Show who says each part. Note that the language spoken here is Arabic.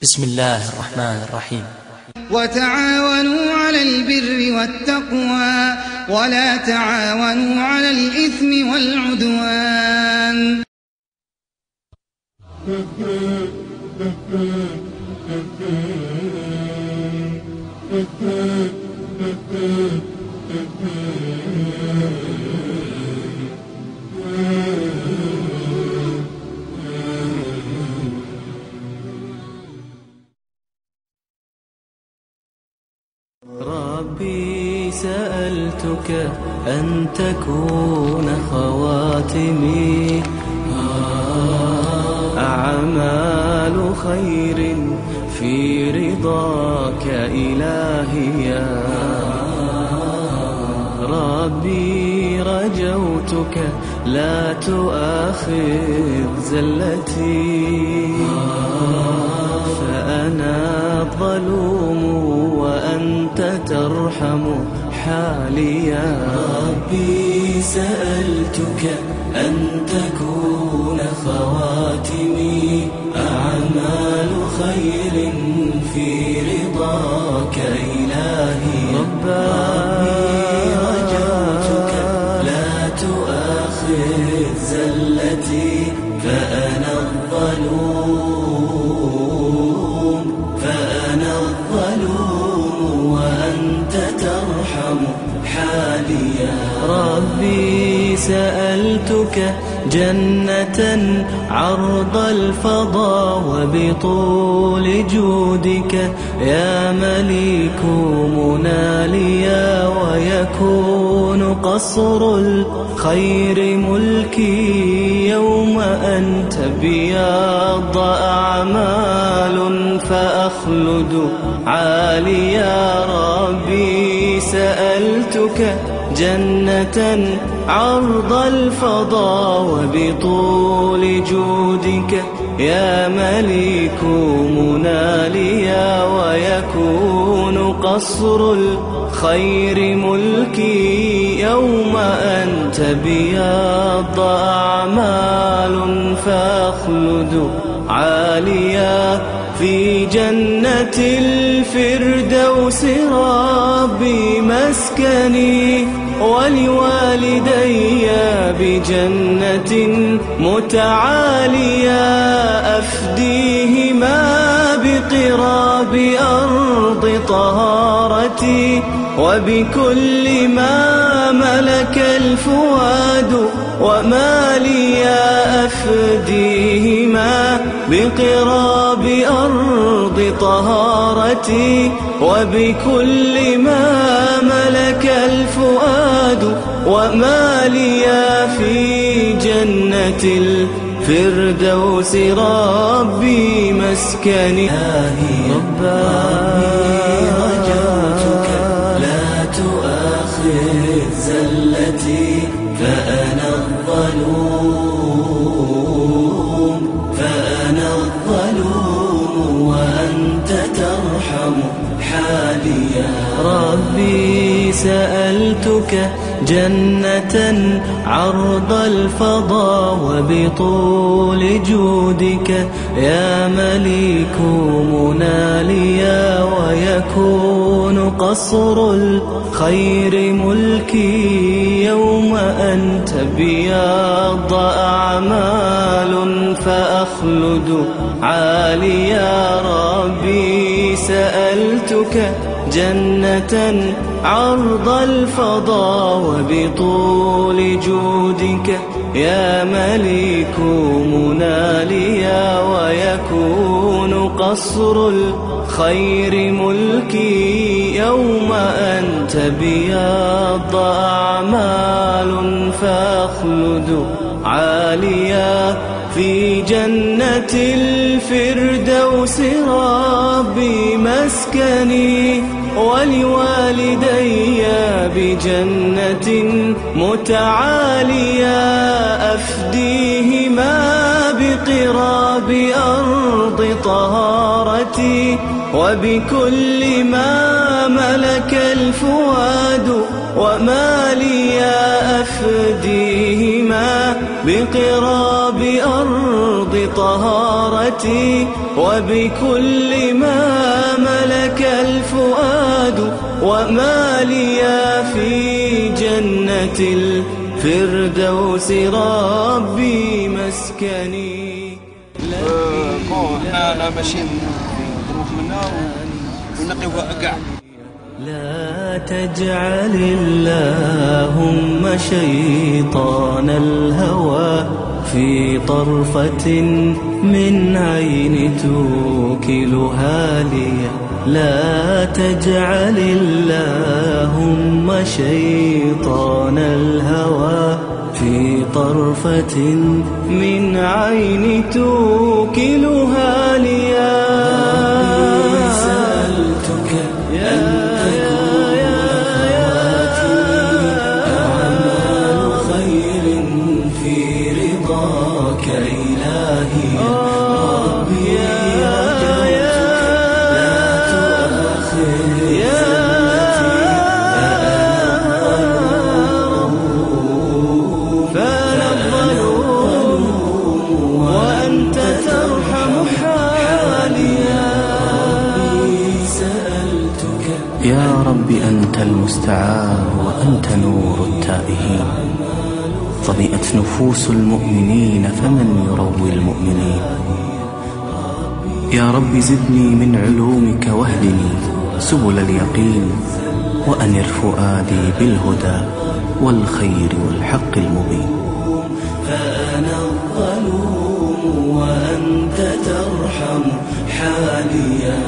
Speaker 1: بسم الله الرحمن الرحيم.
Speaker 2: وتعاونوا على البر والتقوى ولا تعاونوا على الإثم والعدوان.
Speaker 3: ربي سألتك أن تكون خواتمي أعمال خير في رضاك إلهي يا ربي رجوتك لا تؤاخذ زلتي فأنا الظلوم وأنت ترحم حالي يا ربي سألتك أن تكون خواتمي أعمال خير في رضاك إلهي ربي رجوتك لا تؤاخذ زلتي فأنا الظلوم وأنت ترحم حالي يا ربي سألتك جنة عرض الفضاء وبطول جودك يا مليك مناليا ويكون قصر الخير ملكي يوم أن تبيض أعمال فأخلد عاليا ربي سألتك جنة عرض الفضاء وبطول جودك يا مليك مناليا ويكون قصر الخير ملكي يوم أن تبيض أعمال فأخلد عاليا في جنة الفردوس ربي مسكني ولوالدي بجنة متعاليا أفديهما بقراب أرض طهارتي وبكل ما ملك الفؤاد وما لي أفديهما بقراب أرض طهارتي وبكل ما ملك الفؤاد وما لي في جنة الفردوس ربي مسكني ربي رجوتك لا تؤاخذ زلتي فأنا الظلوم وأنت ترحم حالي يا ربي سألتك جنة عرض الفضاء وبطول جودك يا مليك مناليا ويكون قصر الخير ملكي يوم أن تبيض أعمال فأخلد عاليا ربي سألتك جنة عرض الفضاء وبطول جودك يا مليك مناليا ويكون قصر الخير ملكي يوم أن تبيض أعمال فأخلد عاليا في جنة الفردوس ربي مسكني ولوالدي بجنة متعاليا أفديهما بقراب أرض طهارتي وبكل ما ملك الفؤاد وما لي أفديهما بقراب أرض طهارتي وبكل ما ملك الفؤاد وما لي في جنة الفردوس ربي مسكني.
Speaker 4: احنا ماشيين نروح منا ونقيو كاع.
Speaker 3: لا تجعل اللهم شيطان الهوى في طرفة من عين توكلها لي. لا تجعل اللهم شيطان الهوى في طرفة من عين توكلها لي. سألتك أن إلهي ربي رجوتك لا تؤاخذ زلتي فأنا الظلوم وأنت ترحم حالي. ربي سألتك
Speaker 1: يا رب أنت المستعان وأنت نور التائهين. ظمئت نفوس المؤمنين فمن يروي المؤمنين. يا رب زدني من علومك واهدني سبل اليقين وأنر فؤادي بالهدى والخير والحق المبين.
Speaker 3: فأنا الظلوم وأنت ترحم حالي.